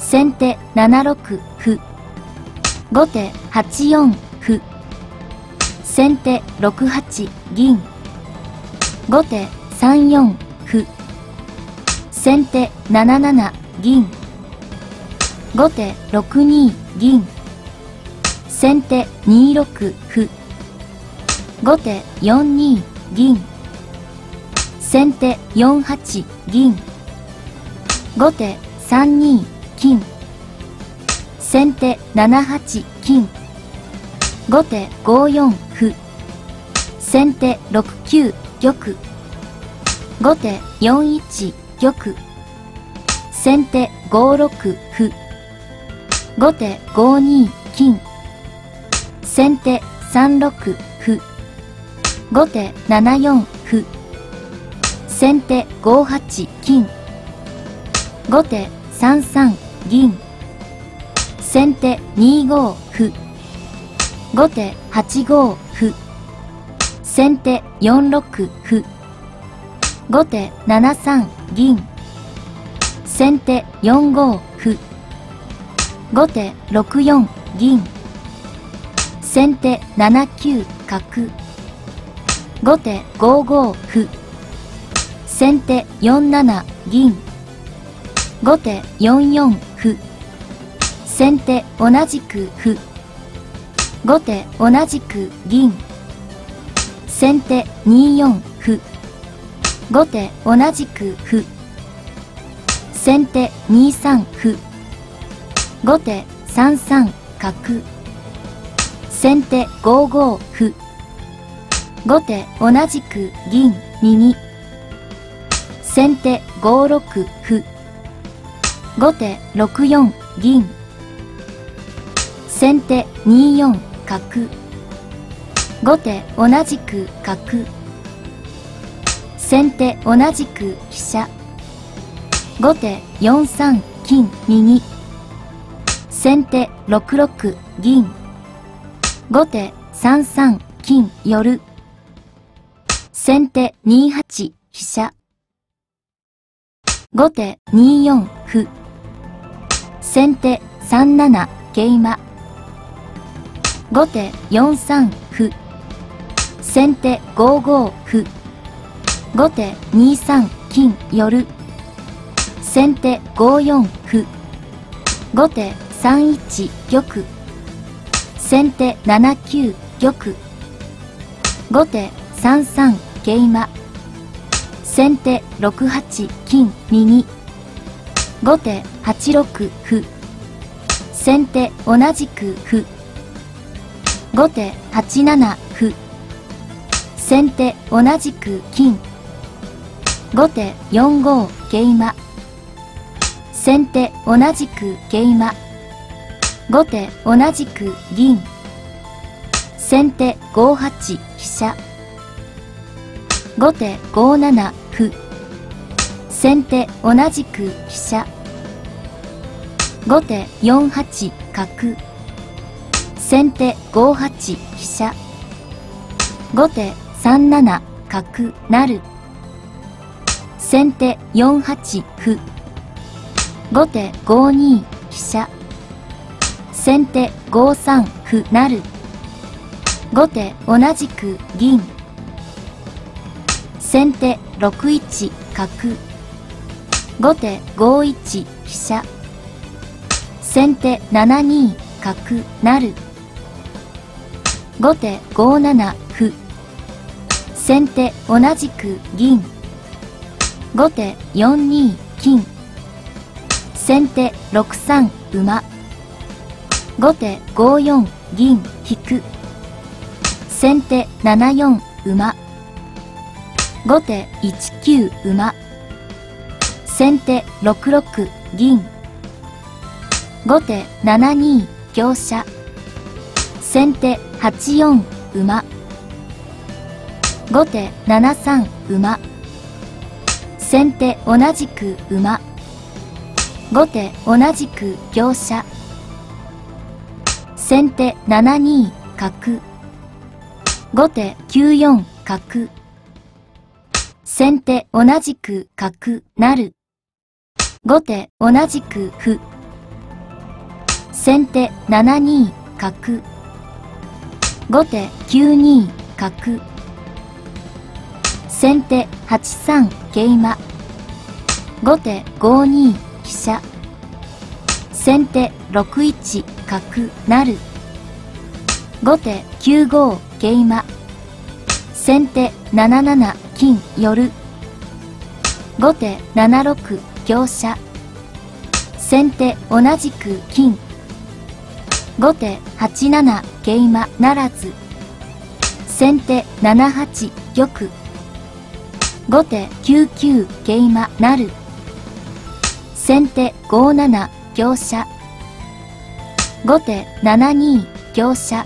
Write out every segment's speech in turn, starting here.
先手7六歩。後手8四歩。先手6八銀。後手3四歩。先手7七銀。後手6二銀。先手2六歩。後手4二銀。先手4八銀。後手3二金。先手7八金。後手5四歩。先手6九玉。後手4一玉。先手5六歩。後手5二金。先手3六歩。後手7四歩。先手5八金。後手3三銀。先手2五歩。後手8五歩。先手4六歩。後手7三銀。先手4五歩。後手6四銀。先手7九角。後手5五歩。先手4七銀。後手4四歩。先手同じく歩。後手同じく銀。先手2四歩。後手同じく歩。先手2三歩。後手3三角。先手5五歩。後手同じく銀右。先手5六歩。後手6四銀。先手2四角。後手同じく角。先手同じく飛車。後手4三金右。先手6六銀。後手3三金寄。先手2八飛車。後手2四歩。先手3七桂馬。後手4三歩。先手5五歩。後手2三金寄。先手5四歩。後手3一玉。先手7九玉。後手3三桂馬。先手6八金右。後手8六歩。先手同じく歩。後手8七歩。先手同じく金。後手4五桂馬。先手同じく桂馬。後手同じく銀。先手5八飛車。後手5七歩。先手同じく飛車。後手4八角。先手5八飛車。後手3七角成。先手4八歩。後手5二飛車。先手5三歩成。後手同じく銀。先手6一角。後手5一飛車。先手7二角成。後手5七歩。先手同じく銀。後手4二金。先手6三馬。後手5四銀引く。先手7四馬。後手1九馬。先手6六銀。後手7二香車。先手8四馬。後手7三馬。先手同じく馬。後手同じく香車。先手7二角。後手9四角。先手同じく角成。後手同じく歩。 先手7二角。後手9二角。先手8三桂馬。後手5二飛車。先手6一角成。後手9五桂馬。先手7七金寄。後手7六香車。先手同じく金。後手8七桂馬ならず。先手7八玉。後手9九桂馬成。先手5七香車。後手7二香車。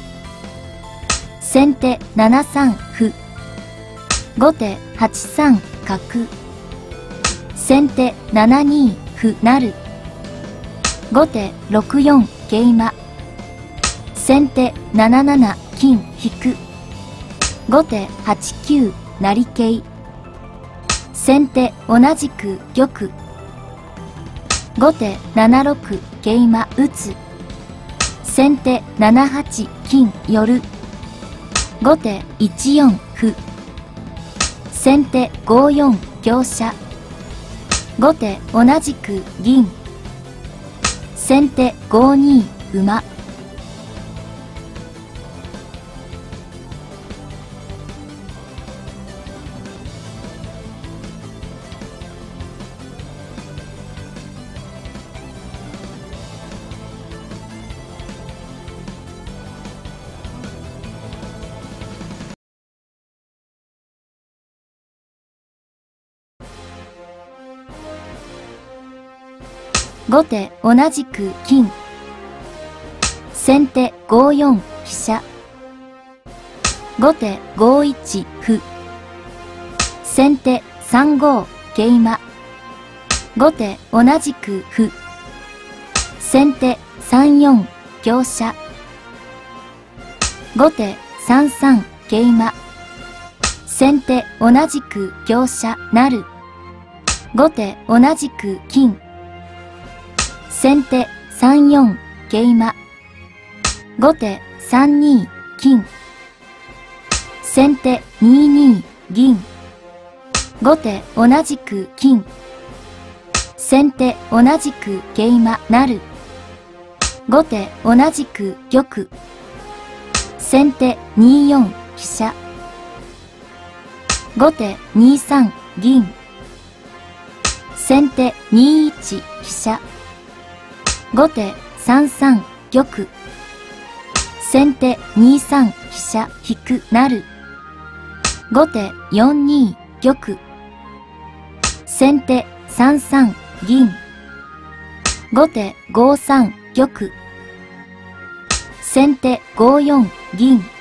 先手7三歩。後手8三角。先手7二歩成。後手6四桂馬。先手7七金引く。後手8九成桂。先手同じく玉。後手7六桂馬打つ。先手7八金寄る。後手1四歩。先手5四香車。後手同じく銀。先手5二馬。後手同じく金。先手5四飛車。後手5一歩。先手3五桂馬。後手同じく歩。先手3四香車。後手3三桂馬。先手同じく香車成。後手同じく金。先手3四桂馬。後手3二金。先手2二銀。後手同じく金。先手同じく桂馬成。後手同じく玉。先手2四飛車。後手2三銀。先手2一飛車。後手3三玉。先手2三飛車引く成。後手4二玉。先手3三銀。後手5三玉。先手5四銀。